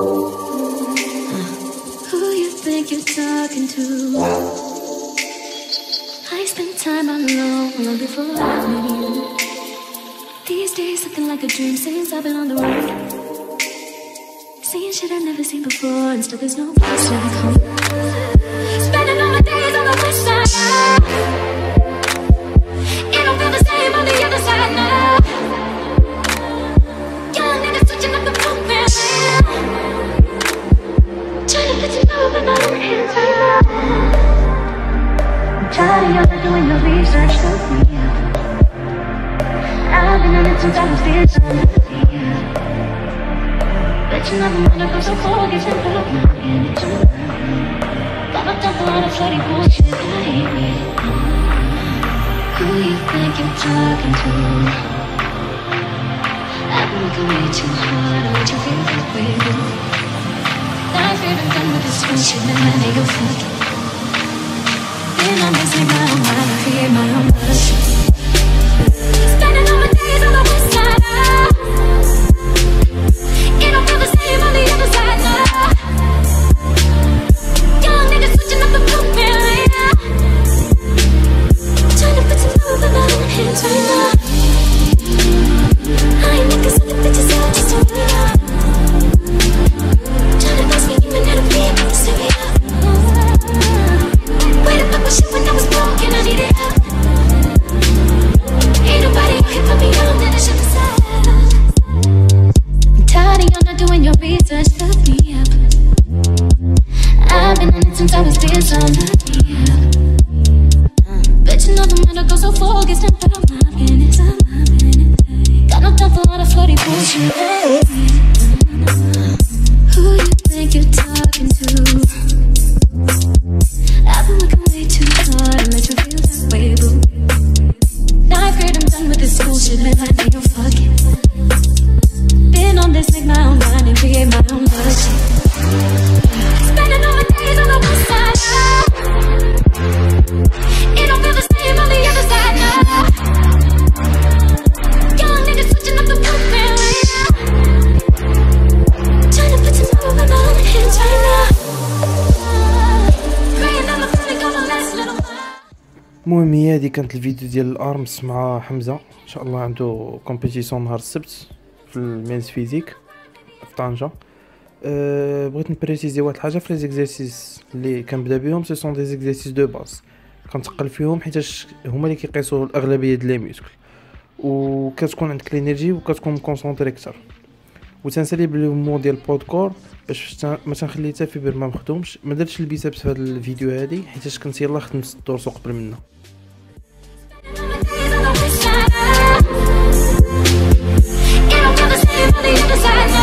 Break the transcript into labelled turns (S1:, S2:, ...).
S1: Who you think you're talking to? I spend time alone before I met you. These days looking like a dream since I've been on the road. Seeing shit I've never seen before, and still there's no place like home. Spending all my days on the west side now. It don't feel the same on the other side now. Young niggas switching up the program now. Trying to get to know but not in hands right now. I'm tired of y'all doing your research for me. I've been on it since I was this on the field. Bet you never wanna go so cold, get some love, not in it too. Got locked up a lot of flirty bullshit, I hate it. Who you think you're talking to? I've been working way too hard, don't you feel that way? Now I feel I'm done with this bullshit, man, I need your fucking. Been on this like my own mind, I fear my own blood. Spending all my days on the west side now. It don't feel the same on the other side now. Young niggas switching up the program right now. Trying to put some love in my hands right now. I ain't niggas on the bitches out just to win up. Trying to bust me even at a beat, but stay up. Way to fuck my shit when I was broke and I needed help. Ain't nobody out here put me on, then I should have said. I'm tired of y'all not doing your research, look me up. I've been on it since I was this on the deal. Bet you know the man that goes so focused and put on my business. Got no time for all the flirty bullshit. Who you think you're talking to? I've been working way too hard to let you feel that way, boo. Now I've heard I'm done with this bullshit, man, I need your fucking. Been on this, make my own mind and create my own logic. Spending all my days on the west side now. It don't feel the same on the other side now. Young niggas switching up the program right now. Trying to put some love in my own hands right now. Praying that my feeling gonna last a little while.
S2: المهم هي هادي كانت الفيديو ديال الارمس مع حمزه. ان شاء الله عنده كومبيتيسيون نهار السبت في المينز فيزيك في طنجه. بغيت نبريسيزي واحد الحاجه في لي زيكزارسيس اللي كنبدا بهم، سي سون دي زيكزارسيس دو باز كنتقل فيهم حيتاش هما اللي كيقيسوا الاغلبيه ديال لي ميسكل، وكتكون عندك الانرجي وكتكون مكونسونطري اكثر. وتنسالي بالمو ديال البودكور باش ما تنخلي حتى فيبر ما مخدومش. ما درتش البيسبس في هذا الفيديو هادي حيتاش كنت يلاه خدمت الدورسو قبل منه.
S1: It don't feel the same on the other side now.